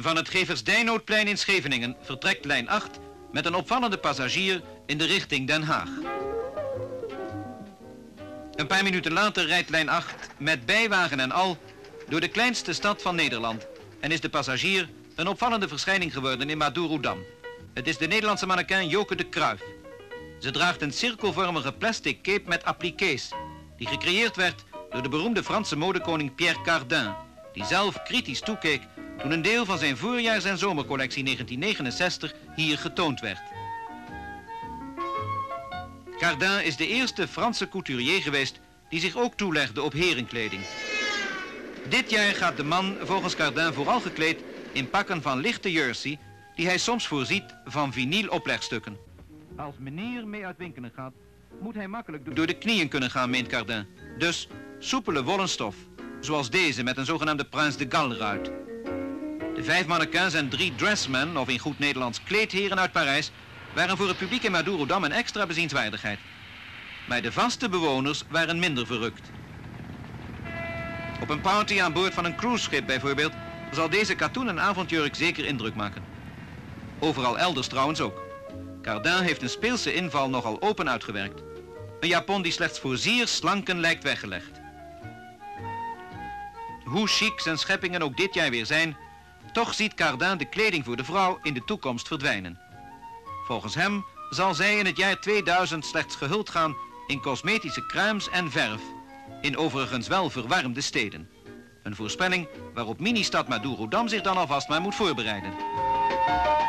Van het Geversdijnoodplein in Scheveningen vertrekt lijn 8 met een opvallende passagier in de richting Den Haag. Een paar minuten later rijdt lijn 8 met bijwagen en al door de kleinste stad van Nederland en is de passagier een opvallende verschijning geworden in Madurodam. Het is de Nederlandse mannequin Joke de Kruif. Ze draagt een cirkelvormige plastic cape met appliqués, die gecreëerd werd door de beroemde Franse modekoning Pierre Cardin, die zelf kritisch toekeek toen een deel van zijn voorjaars- en zomercollectie 1969 hier getoond werd. Cardin is de eerste Franse couturier geweest die zich ook toelegde op herenkleding. Dit jaar gaat de man volgens Cardin vooral gekleed in pakken van lichte jersey, die hij soms voorziet van vinyl oplegstukken. Als meneer mee uit winkelen gaat, moet hij makkelijk door de knieën kunnen gaan, meent Cardin. Dus soepele wollen stof, zoals deze met een zogenaamde Prince de Galles ruit. De 5 mannequins en 3 dressmen, of in goed Nederlands kleedheren uit Parijs, waren voor het publiek in Madurodam een extra bezienswaardigheid. Maar de vaste bewoners waren minder verrukt. Op een party aan boord van een cruiseschip bijvoorbeeld zal deze katoenen avondjurk zeker indruk maken. Overal elders trouwens ook. Cardin heeft een speelse inval nogal open uitgewerkt. Een japon die slechts voor zeer slanken lijkt weggelegd. Hoe chic zijn scheppingen ook dit jaar weer zijn, toch ziet Cardin de kleding voor de vrouw in de toekomst verdwijnen. Volgens hem zal zij in het jaar 2000 slechts gehuld gaan in cosmetische crèmes en verf, in overigens wel verwarmde steden. Een voorspelling waarop ministad Madurodam zich dan alvast maar moet voorbereiden.